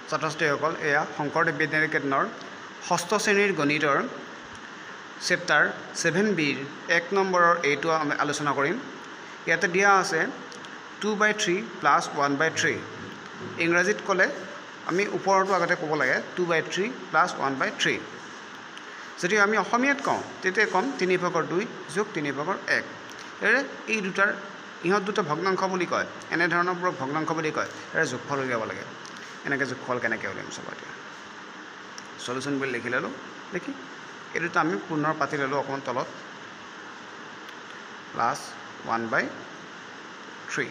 ছাত্ৰ-ছাত্ৰীসকল এয়া শংকৰদেৱ বিদ্যানিকেতনৰ ষষ্ঠ শ্ৰেণীৰ গণিতৰ চেপ্টাৰ 7bৰ 1 নম্বৰৰ এইটো আমি আলোচনা কৰিম। ইয়াতে দিয়া আছে 2/3 প্লাছ 1/3। ইংৰাজীত ক'লে আমি ওপৰটো আগতে ক'ব লাগে 2/3 প্লাছ 1/3। যদি আমি অসমীয়াত কওঁ তেতিয়া ক'ম 3/2 যোগ 3/1। এই দুটাৰ ইহঁত দুটা ভগ্নাংশ বুলি কয়, এনেধৰণৰবোৰক ভগ্নাংশ বুলি কয়। ইয়াৰ যোগফল উলিয়াব লাগে। এনেকৈ যোগফল কেনেকৈ উলিয়াম চাব এতিয়া। সলিউশ্যন বুলি লিখি ল'লোঁ। দেখি এই দুটা আমি পুনৰ পাতি ল'লোঁ অকণমান তলত, প্লাছ 1/3।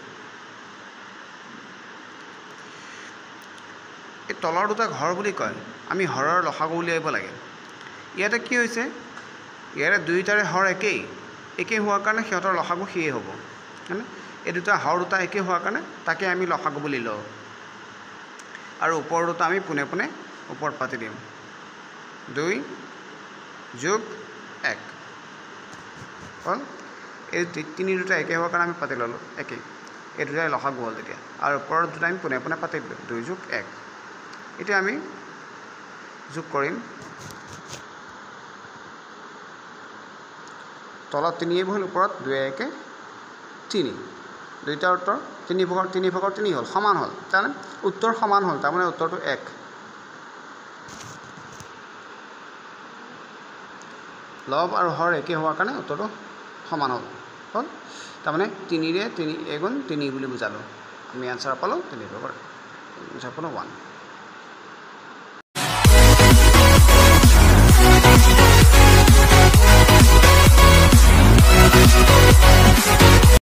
এই তলৰ দুটা হৰ বুলি কয়, আমি হৰৰ লসাগু উলিয়াব লাগে। ইয়াতে কি হৈছে, ইয়াৰে দুয়োটাৰে হৰ একেই হোৱাৰ কাৰণে সিহঁতৰ লসাগু সিয়েই হ'ব, হয়নে? এই দুটা হৰ দুটা একেই হোৱাৰ কাৰণে তাকে আমি লসাগু বুলি লওঁ। আৰু ওপৰ দুটা আমি পোনে পোনে ওপৰত পাতি দিম। 2 যোগ 1 হ'ল। এই 3 দুটা একে হোৱাৰ কাৰণে আমি পাতি ল'লোঁ একেই। এই দুটাই লসাগু হ'ল তেতিয়া। আৰু ওপৰৰ দুটা আমি পোনে পোনে পাতি দিলোঁ 2 যোগ 1। এতিয়া আমি যোগ কৰিম। তলত 3 বহিল, ওপৰত 2 1 3। দুইটা উত্তৰ 3/3 হ'ল, সমান হ'ল। তাৰমানে উত্তৰ সমান হ'ল, তাৰমানে উত্তৰটো 1। লব আৰু হৰ একে হোৱাৰ কাৰণে উত্তৰটো সমান হ'ল। তাৰমানে 3ৰে 3 এগুণ 3 বুলি বুজালোঁ। আমি এনচাৰ পালোঁ 3/3। এনচাৰ পালোঁ 1।